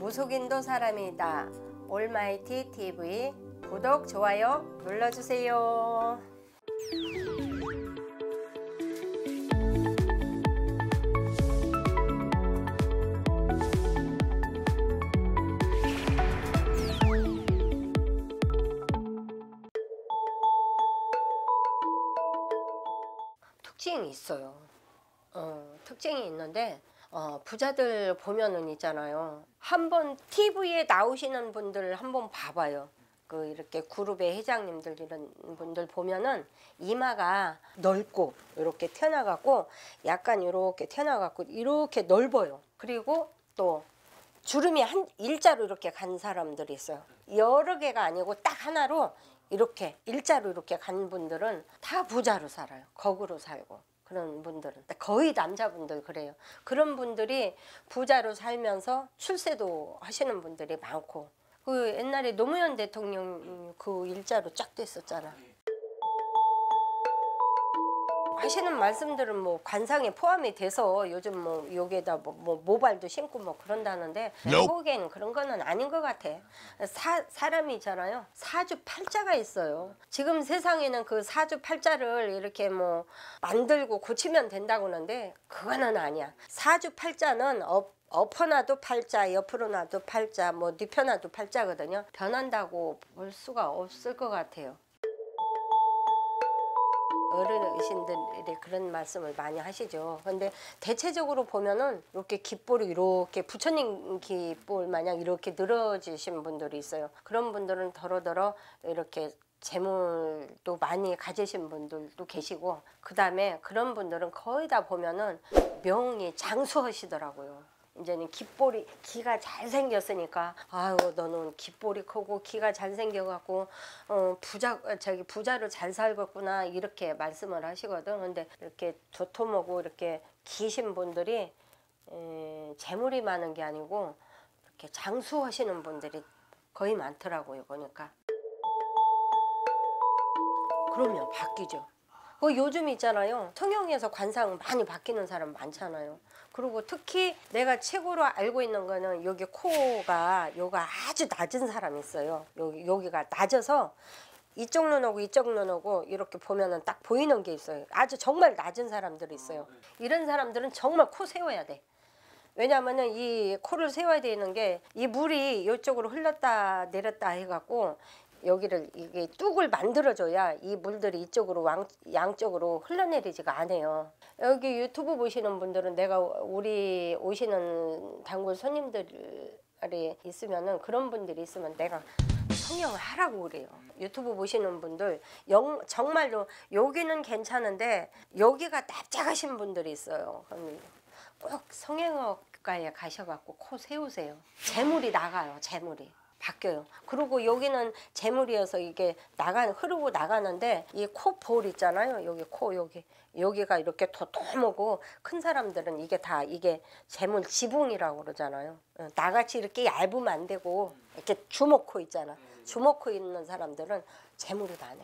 무속인도 사람이다. 올마이티 TV 구독, 좋아요 눌러주세요. 특징이 있어요. 특징이 있는데 부자들 보면은 있잖아요. 한번 TV에 나오시는 분들 한번 봐봐요. 그 이렇게 그룹의 회장님들 이런 분들 보면은 이마가 넓고 이렇게 튀어나가고 약간 이렇게 튀어나가고 이렇게 넓어요. 그리고 또 주름이 한 일자로 이렇게 간 사람들이 있어요. 여러 개가 아니고 딱 하나로 이렇게 일자로 이렇게 간 분들은 다 부자로 살아요. 거구로 살고. 그런 분들은 거의 남자분들 그래요. 그런 분들이 부자로 살면서 출세도 하시는 분들이 많고, 그 옛날에 노무현 대통령 그 일자로 쫙 됐었잖아. 하시는 말씀들은 뭐 관상에 포함이 돼서 요즘 뭐 여기에다 뭐 모발도 심고 뭐 그런다는데 내가 보기에는 그런 거는 아닌 것 같아. 사람이잖아요. 사주팔자가 있어요. 지금 세상에는 그 사주팔자를 이렇게 뭐 만들고 고치면 된다고 하는데 그거는 아니야. 사주팔자는 엎어놔도 팔자, 옆으로 놔도 팔자, 뭐 뒤편놔도 팔자거든요. 변한다고 볼 수가 없을 것 같아요. 어르신들이 그런 말씀을 많이 하시죠. 근데 대체적으로 보면은 이렇게 귓볼이 이렇게 부처님 귓볼 마냥 이렇게 늘어지신 분들이 있어요. 그런 분들은 더러더러 이렇게 재물도 많이 가지신 분들도 계시고, 그 다음에 그런 분들은 거의 다 보면은 명이 장수하시더라고요. 이제는 기가 잘 생겼으니까 아유 너는 귓볼이 크고 기가 잘 생겨갖고 부자로 잘 살겠구나 이렇게 말씀을 하시거든. 근데 이렇게 도톰하고 이렇게 기신 분들이 재물이 많은 게 아니고 이렇게 장수하시는 분들이 거의 많더라고요. 보니까. 그러면 바뀌죠. 요즘 있잖아요. 성형에서 관상 많이 바뀌는 사람 많잖아요. 그리고 특히 내가 최고로 알고 있는 거는 여기 코가 요가 아주 낮은 사람이 있어요. 여기가 낮아서 이쪽 눈하고 이쪽 눈하고 이렇게 보면은 딱 보이는 게 있어요. 아주 정말 낮은 사람들이 있어요. 이런 사람들은 정말 코 세워야 돼. 왜냐면은 이 코를 세워야 되는 게 이 물이 이쪽으로 흘렀다 내렸다 해갖고 여기를 이게 뚝을 만들어줘야 이 물들이 이쪽으로 양쪽으로 흘러내리지가 않아요. 여기 유튜브 보시는 분들은 내가 우리 오시는 단골 손님들이 있으면은 그런 분들이 있으면 내가 성형을 하라고 그래요. 유튜브 보시는 분들 정말로 여기는 괜찮은데 여기가 납작하신 분들이 있어요. 그럼 꼭 성형외과에 가셔갖고 코 세우세요. 재물이 나가요. 재물이. 바뀌어요. 그리고 여기는 재물이어서 이게 흐르고 나가는데 이 코볼 있잖아요. 여기 코 여기가 이렇게 도톰하고 큰 사람들은 이게 재물 지붕이라고 그러잖아요. 나같이 이렇게 얇으면 안 되고 이렇게 주먹코 있잖아. 주먹코 있는 사람들은 재물이 나네요.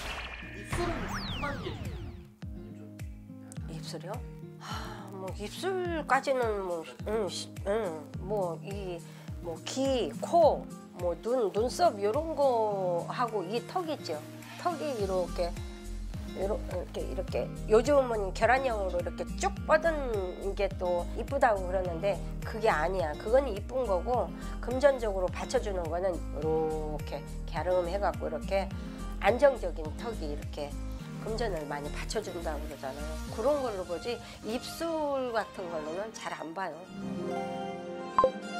입술이요? 뭐 입술까지는 귀, 코, 눈썹 이런 거 하고 이 턱 있죠. 턱이 이렇게 요즘은 계란형으로 이렇게 쭉 뻗은 게 또 이쁘다고 그러는데 그게 아니야. 그건 이쁜 거고 금전적으로 받쳐주는 거는 이렇게 갸름해갖고 이렇게 안정적인 턱이 이렇게 금전을 많이 받쳐준다고 그러잖아요. 그런 걸로 보지 입술 같은 걸로는 잘 안 봐요.